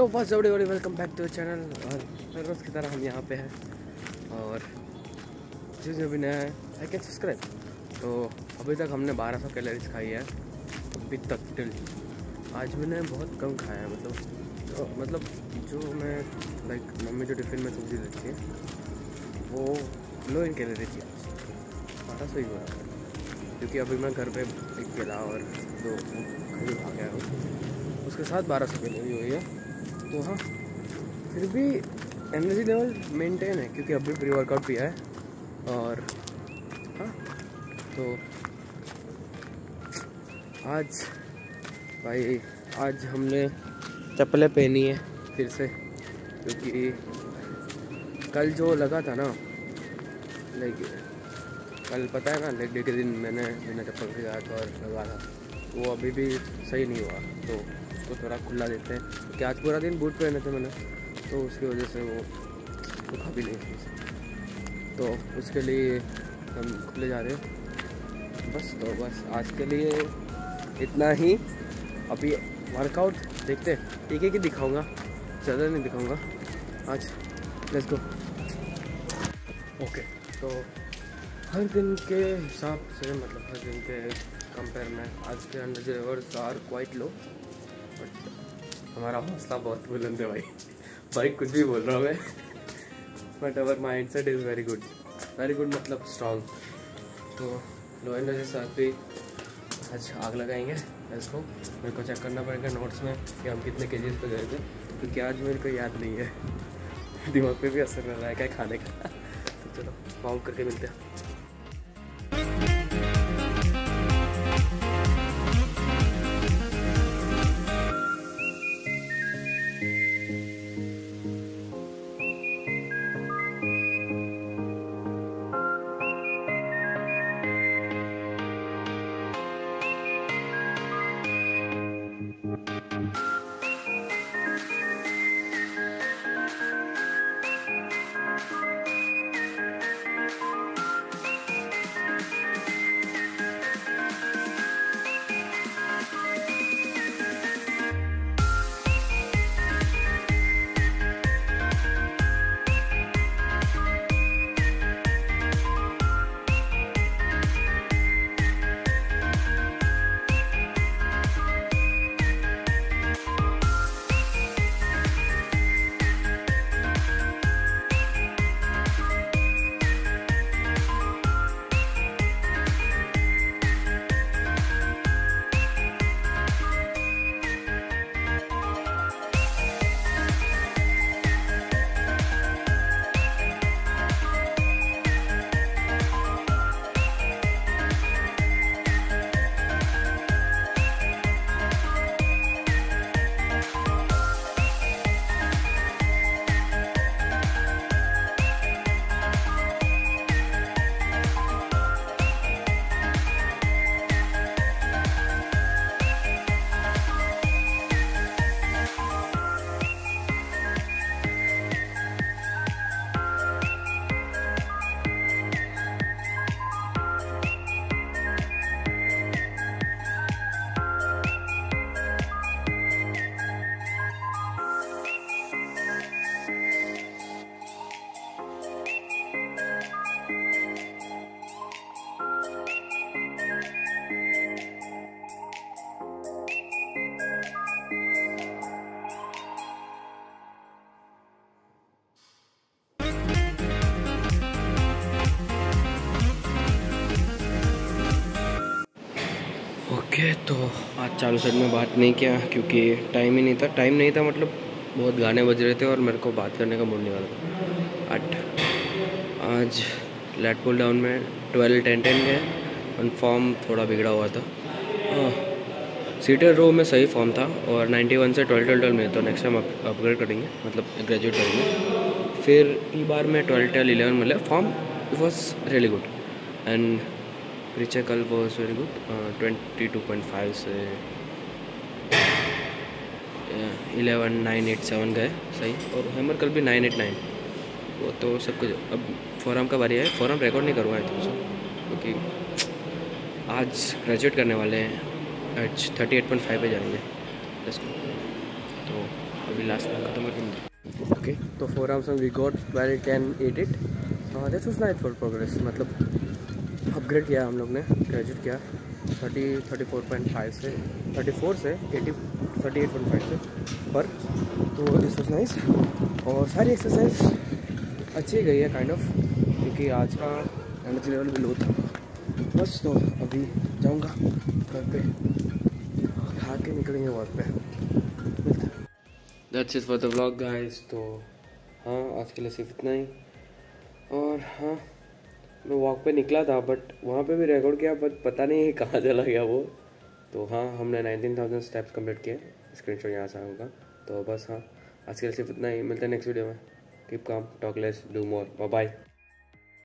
तो first everybody welcome back to channel. और हर रोज़ की तरह हम यहाँ पे हैं और जो भी नया है आई कैन सब्सक्राइब। तो अभी तक हमने 1200 कैलोरीज खाई है अभी तक टिल। आज मैंने बहुत कम खाया है, मतलब जो मैं लाइक मम्मी जो टिफ़िन में सब्जी देती है वो लो इन कैलोरी थी। 1200 ही हुआ क्योंकि अभी मैं घर पे एक केला और दो खजूर खा गया हूँ, उसके साथ 1200 कैलोरी हुई है। तो हाँ, फिर भी एनर्जी लेवल मेंटेन है क्योंकि अभी प्री वर्कआउट भी है। और हाँ, तो आज हमने चप्पलें पहनी है फिर से, क्योंकि कल जो लगा था ना लाइक कल पता है ना लेग डे के दिन मैंने बिना चप्पल के गया था और लगा था, वो अभी भी सही नहीं हुआ। तो उसको थोड़ा खुला देते हैं क्योंकि आज पूरा दिन बूट पहने थे मैंने, तो उसकी वजह से वो सूखा भी नहीं। तो उसके लिए हम खुले जा रहे हैं बस आज के लिए इतना ही। अभी वर्कआउट देखते हैं, एक ही दिखाऊंगा, ज़्यादा नहीं दिखाऊंगा आज। Let's go. ओके, तो हर दिन के हिसाब से मतलब हर दिन के कंपेयर में आज के energy levels are quite low, but हमारा हौसला बहुत बुलंद है भाई कुछ भी बोल रहा हूँ मैं, but our mind set is very good मतलब स्ट्रॉन्ग। तो लो एनर्जी साथ भी आज आग लगाएंगे इसको। मेरे को चेक करना पड़ेगा नोट्स में कि हम कितने केजीज पे गए थे, क्योंकि आज मेरे को याद नहीं है, दिमाग पे भी असर कर रहा है क्या खाने का। तो चलो वार्म करके मिलते हैं। ओके, तो आज चालू सेट में बात नहीं किया क्योंकि टाइम नहीं था मतलब बहुत गाने बज रहे थे और मेरे को बात करने का मूड नहीं वाला था। आज लेट पुल डाउन में 12-10-10 गए और फॉर्म थोड़ा बिगड़ा हुआ था। सीटेड रो में सही फॉर्म था और 91 से 12-12 में, तो नेक्स्ट टाइम अपग्रेड करेंगे मतलब ग्रेजुएट करेंगे। फिर ई बार में 12-11 मिले form, it was really good and रिचेकल वॉज वेरी गुड। 22.5 से 11,987 गए सही, और हैमर कल भी 989। वो तो सब कुछ। अब फोरम का बारी है, फोरम रिकॉर्ड नहीं करूँगा क्योंकि आज ग्रेजुएट करने वाले हैं, आज 38.5 पे जाएंगे इसको। तो अभी लास्ट में खत्म करके ओके। तो 4 arms we got 12, 10, 8 it that's was nice for progress. मतलब अपग्रेड किया हम लोग ने, ग्रेजुएट किया 34.5 से 34 से 38.5 से पर। तो दिस वाज नाइस और सारी एक्सरसाइज अच्छी गई है काइंड ऑफ, क्योंकि आज का एनर्जी लेवल भी लो था बस। तो अभी जाऊंगा घर पे, खा के निकलेंगे वर्क पे। That's it for the vlog guys. तो हाँ, आज के लिए सिर्फ इतना ही। और हाँ, मैं वॉक पे निकला था बट वहाँ पे भी रिकॉर्ड किया बट पता नहीं कहाँ चला गया वो। तो हाँ, हमने 19,000 स्टेप्स कंप्लीट किए। स्क्रीनशॉट यहाँ से होगा। तो बस हाँ, आज के लिए सिर्फ इतना ही। मिलते हैं नेक्स्ट वीडियो में। Keep calm, talk less, do more. Bye bye.